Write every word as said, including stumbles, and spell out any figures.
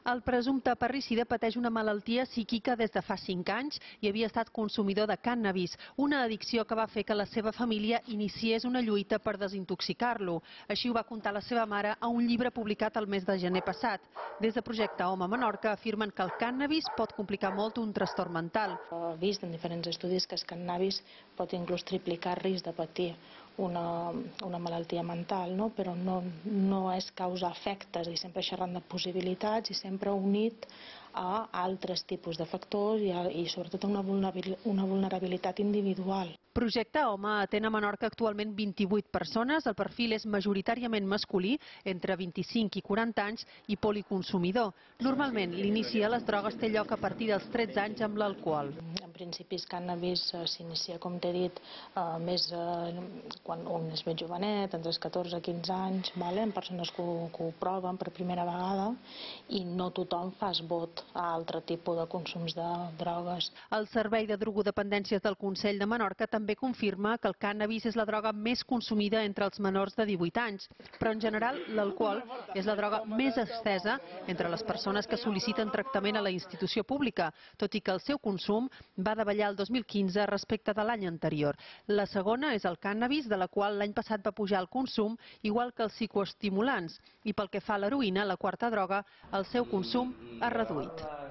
El presumpte parricida pateix una malaltia psíquica des de fa cinc anys i havia estat consumidor de cànnabis, una addicció que va fer que la seva família iniciés una lluita per desintoxicar-lo. Així ho va contar la seva mare a un llibre publicat el mes de gener passat. Des de Projecte Home Menorca afirmen que el cànnabis pot complicar molt un trastorn mental. He vist en diferents estudis que el cànnabis pot inclús triplicar risc de patir una, una malaltia mental, no? Però no, no és causa-efectes i sempre xerrant de possibilitats i sempre unit a altres tipus de factors i, a, i sobretot a una vulnerabilitat, una vulnerabilitat individual. Projecte Home atén a Menorca actualment vint-i-vuit persones, el perfil és majoritàriament masculí, entre vint-i-cinc i quaranta anys, i policonsumidor. Normalment l'inici a les drogues té lloc a partir dels tretze anys amb l'alcohol. En principi el cànnabis s'inicia, com t'he dit, eh, més eh, quan un és més jovenet, entre els catorze i quinze anys, vale? En persones que ho, que ho proven per primera vegada, i no tothom fa esbot a altre tipus de consums de drogues. El Servei de Drogodependències del Consell de Menorca també confirma que el cànnabis és la droga més consumida entre els menors de divuit anys, però en general l'alcohol és la droga més estesa entre les persones que sol·liciten tractament a la institució pública, tot i que el seu consum va davallar el dos mil quinze respecte de l'any anterior. La segona és el cànnabis, de la qual l'any passat va pujar el consum, igual que els psicoestimulants, i pel que fa a l'heroïna, la quarta droga, el seu consum ha reduït.